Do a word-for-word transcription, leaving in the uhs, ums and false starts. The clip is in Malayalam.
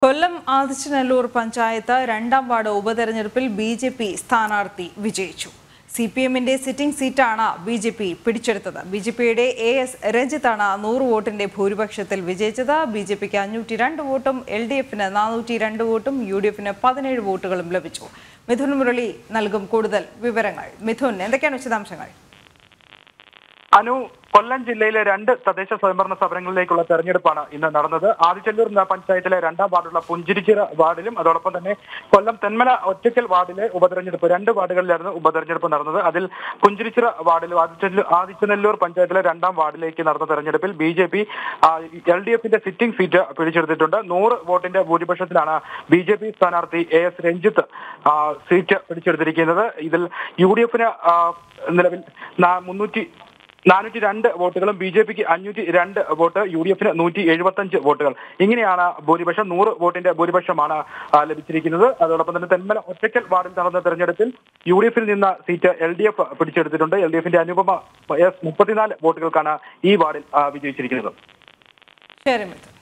കൊല്ലം ആദിച്ചനല്ലൂർ പഞ്ചായത്ത് രണ്ടാം വാർഡ് ഉപതെരഞ്ഞെടുപ്പിൽ ബി ജെ പി സ്ഥാനാർത്ഥി വിജയിച്ചു. സി പി എമ്മിന്റെ സിറ്റിംഗ് സീറ്റാണ് ബി ജെ പി പിടിച്ചെടുത്തത്. ബി ജെ പിയുടെ എ എസ് രഞ്ജിത്താണ് നൂറ് വോട്ടിന്റെ ഭൂരിപക്ഷത്തിൽ വിജയിച്ചത്. ബി ജെ പിക്ക് അഞ്ഞൂറ്റി രണ്ട് വോട്ടും എൽ ഡി എഫിന് നാനൂറ്റി രണ്ട് വോട്ടും യു ഡി എഫിന് പതിനേഴ് വോട്ടുകളും ലഭിച്ചു. മിഥുൻ മുരളി നൽകും കൂടുതൽ വിവരങ്ങൾ. മിഥുൻ, എന്തൊക്കെയാണ് വിശദാംശങ്ങൾ? അനു, കൊല്ലം ജില്ലയിലെ രണ്ട് തദ്ദേശ സ്വയംഭരണ സ്ഥാപനങ്ങളിലേക്കുള്ള തെരഞ്ഞെടുപ്പാണ് ഇന്ന് നടന്നത്. ആദിച്ചല്ലൂർ പഞ്ചായത്തിലെ രണ്ടാം വാർഡുള്ള പുഞ്ചിരിച്ചിറ വാർഡിലും അതോടൊപ്പം തന്നെ കൊല്ലം തെന്മല ഒറ്റക്കൽ വാർഡിലെ ഉപതെരഞ്ഞെടുപ്പ് രണ്ട് വാർഡുകളിലായിരുന്നു ഉപതെരഞ്ഞെടുപ്പ് നടന്നത്. അതിൽ പുഞ്ചിരിച്ചിറ വാർഡിലും ആദിച്ചനല്ലൂർ പഞ്ചായത്തിലെ രണ്ടാം വാർഡിലേക്ക് നടന്ന തെരഞ്ഞെടുപ്പിൽ B J P L D എഫിന്റെ സിറ്റിംഗ് സീറ്റ് പിടിച്ചെടുത്തിട്ടുണ്ട്. നൂറ് വോട്ടിന്റെ ഭൂരിപക്ഷത്തിലാണ് ബി ജെ പി സ്ഥാനാർത്ഥി എ എസ് രഞ്ജിത്ത് സീറ്റ് പിടിച്ചെടുത്തിരിക്കുന്നത്. ഇതിൽ യു ഡി എഫിന് നിലവിൽ മുന്നൂറ്റി നാനൂറ്റി രണ്ട് വോട്ടുകളും ബി ജെ പിക്ക് അഞ്ഞൂറ്റി രണ്ട് വോട്ട്, യു ഡി എഫിന് നൂറ്റി എഴുപത്തി അഞ്ച് വോട്ടുകൾ. ഇങ്ങനെയാണ് ഭൂരിപക്ഷം. നൂറ് വോട്ടിന്റെ ഭൂരിപക്ഷമാണ് ലഭിച്ചിരിക്കുന്നത്. അതോടൊപ്പം തന്നെ തെന്മല ഒറ്റക്കൽ വാർഡിൽ നടന്ന തെരഞ്ഞെടുപ്പിൽ യു ഡി എഫിൽ നിന്ന് സീറ്റ് എൽ ഡി എഫ് പിടിച്ചെടുത്തിട്ടുണ്ട്. എൽ ഡി എഫിന്റെ അനുപമ എസ് മുപ്പത്തിനാല് വോട്ടുകൾക്കാണ് ഈ വാർഡിൽ വിജയിച്ചിരിക്കുന്നത്.